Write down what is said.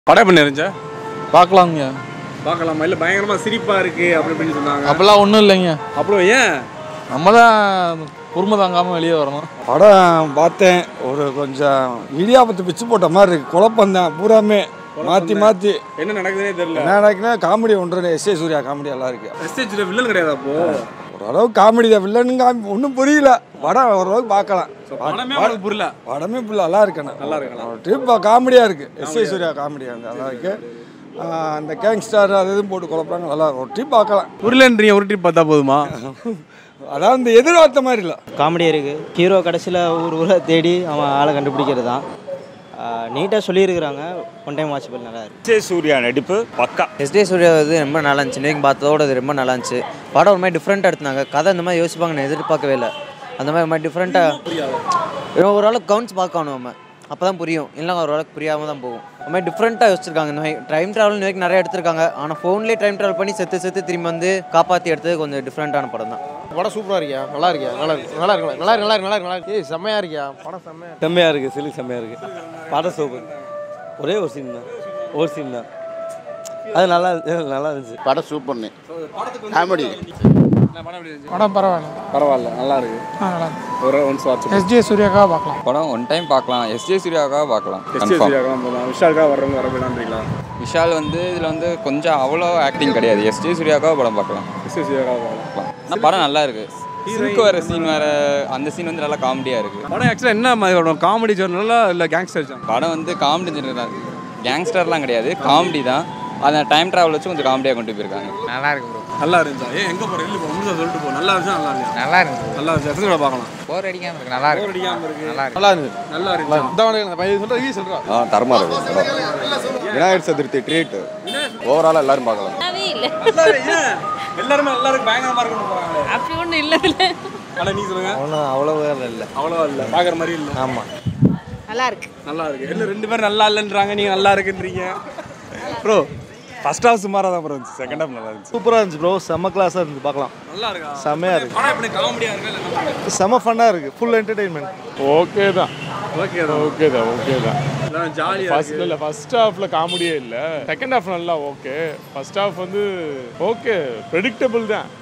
படம் எப்படி இருந்துச்சா? பார்க்கலாங்க. பார்க்கலாமா? இல்லை பயங்கரமாக சிரிப்பாக இருக்குது அப்படி இப்படின்னு சொன்னாங்க. அப்போல்லாம் ஒன்றும் இல்லைங்க. அப்புறம் ஏன் நம்ம தான் பொறுமை தாங்காமல் வெளியே வரணும். படம் பார்த்தேன். ஒரு கொஞ்சம் இடியாபத்து பிச்சு போட்ட மாதிரி இருக்குது. குழப்பந்தான் பூராமே மாற்றி மாற்றி என்ன நடக்குதுன்னே தெரியல. என்ன நடக்குன்னா காமெடி ஒன்று எஸ்ஏ சூர்யா காமெடி எல்லாம் இருக்குது. எஸ்டேஜில் வில்லன் கிடையாது அப்போ. ஓரளவுக்கு காமெடி தான். வில்லனுங்க ஒன்றும் புரியல. படம் ஓரளவுக்கு பார்க்கலாம். படமே அவனுக்கு புரியல. படமே ஃபுல்லாக நல்லா இருக்குண்ணா. நல்லா இருக்கலாம். ட்ரிப் காமெடியாக இருக்குது. எஸ்ஏ சூர்யா காமெடியாக இருக்குது, நல்லா இருக்குது. அந்த கேங்ஸ்டார் அது இதுவும் போட்டு குழப்பறாங்க, நல்லா இருக்கும். ஒரு ட்ரிப் பார்க்கலாம். புரியலன்றீங்க, ஒரு ட்ரிப் பார்த்தா போதுமா? அதாவது இந்த எதிர்பார்த்த மாதிரி இல்லை. காமெடி இருக்குது. ஹீரோ கடைசியில் ஊரை தேடி அவன் ஆளை கண்டுபிடிக்கிறது தான். நீட்டாக சொல்லியிருக்கிறாங்க. ஒன் டைம் வாட்சபிள் நல்லா இருக்குது. எஸ்ஏ சூர்யா நடிப்பு பக்கா. எஸ்டே சூர்யா வந்து ரொம்ப நல்லா இருந்துச்சு. நேக்கு பார்த்ததோட அது ரொம்ப நல்லா இருந்துச்சு. படம் ஒரு மாதிரி டிஃப்ரெண்ட்டாக எடுத்தாங்க. கதை இந்த மாதிரி யோசிப்பாங்க நான் எதிர்பார்க்கவே இல்லை. அந்த மாதிரி டிஃப்ரெண்ட்டாக ஓரளவுக்கு கவுன்ஸ் பார்க்கணும் நம்ம, அப்போ தான் புரியும். இல்லை ஓரளவுக்கு புரியாமல் தான் போகும். அந்த மாதிரி டிஃப்ரெண்ட்டாக யோசிச்சிருக்காங்க. இந்த மாதிரி டைம் ட்ராவல் இந்த மாதிரி நிறைய எடுத்திருக்காங்க. ஆனால் ஃபோன்லேயே டைம் ட்ராவல் பண்ணி செத்து திரும்பி வந்து காப்பாற்றி எடுத்தது கொஞ்சம் டிஃப்ரெண்ட்டான படம் தான். படம் சூப்பராக இருக்கியா? நல்லா இருக்கியா? நல்லா இருக்கு, நல்லா இருக்கு, நல்லா இருக்கு, நல்லா இருக்கு, நல்லா இருக்கு, நல்லா இருக்கு. ஏய் செம்மையாக இருக்கியா? படம் செம்மையாக இருக்குது. சிலுக்கு செம்மையாக இருக்குது. படம் சூப்பர். ஒரே ஒரு சீன் தான், அது நல்லா இருந்துச்சு. படம் சூப்பர்ண்ணே. காமெடி படம் பரவாயில்ல, நல்லா இருக்கு. நல்லா இருக்கு. ஒரு ஒன்ஸ் வாட்ச். எஸ்ஜே சூர்யாக்காக பார்க்கலாம். படம் ஒன் டைம் பார்க்கலாம். எஸ்ஜே சூர்யாவுக்காக பார்க்கலாம். எஸ்டே சூர்யாக்கெல்லாம் போகலாம். விஷாலுக்காக வர்றவங்க வரலான்றீங்களா? விஷால் வந்து இதில் வந்து கொஞ்சம் அவ்வளோ ஆக்டிங் கிடையாது. எஸ்ஜே சூர்யாவுக்காக படம் பார்க்கலாம். எஸ்டே சூர்யாக்காக பார்க்கலாம். ஆனால் படம் நல்லா இருக்கு. சிறுக்கு வர சீன் வேற, அந்த சீன் வந்து நல்லா காமெடியாக இருக்குது. படம் ஆக்சுவலாக என்ன மாதிரி படம்? காமெடி ஜோனலா இல்லை கேங்ஸ்டர் ஜோன்? படம் வந்து காமெடி ஜெனரல், கேங்ஸ்டர்லாம் கிடையாது, காமெடி தான். அதை டைம் ட்ராவல் வச்சு கொஞ்சம் காமெடியாக கொண்டு போயிருக்காங்க. நல்லா இருக்கு ப்ரோ. நல்லா இருந்துச்சா? ஏன் எங்கே போகிற? இல்லை முழுசாக சொல்லிட்டு போ. நல்லா இருந்துச்சா? நல்லா இருந்துச்சு. நல்லா இருக்கு. நல்லா இருந்துச்சு. எத்தனை தடவை பார்க்கலாம்? போர் அடிக்காமல் இருக்கு. நல்லா போர் அடிக்காமல் இருக்கு. நல்லா இருக்கு. நல்லா இருக்கு. நல்லா இருக்கு. இந்த பையன் சொல்கிறா தரமாக இருக்குது. விநாயகர் சதுர்த்தி ட்ரீட். ஓவராலாக எல்லாரும் பார்க்கலாம். எல்லாருமே நல்லா இருக்கு, பயங்கரமாக இருக்குன்னு போகிறாங்க. அப்படி ஒன்றும் இல்லை. ஆனால் நீ சொல்லுங்க. ஒன்றும் அவ்வளோவா இல்லை. அவ்வளோவா இல்லை, பார்க்குற மாதிரி இல்லை. ஆமாம், நல்லா இருக்கு. நல்லா இருக்கு. இல்லை ரெண்டு பேரும் நல்லா இல்லைன்றாங்க, நீங்கள் நல்லா இருக்குன்றீங்க. ப்ரோ ஃபர்ஸ்ட் ஹாஃப் சுமாராக தான் ப்ரோ இருந்துச்சு. செகண்ட் ஹாஃப் நல்லா இருந்துச்சு. சூப்பராக இருந்துச்சு ப்ரோ. செம்ம கிளாஸாக இருந்துச்சு. பார்க்கலாம். நல்லா இருக்கா? செம்மையாக இருக்குது. ஆனால் இப்படி காமெடியாக இருக்கா இல்லை? செம்ம ஃபன்னாக இருக்குது. Full entertainment. ஓகே தான். ஜாலியாக இல்லை ஃபர்ஸ்ட் ஹாஃப்ல காமெடியே இல்லை. செகண்ட் ஹாஃப் நல்லா ஓகே. ஃபர்ஸ்ட் ஹாஃப் வந்து ஓகே, ப்ரெடிக்டபிள் தான்.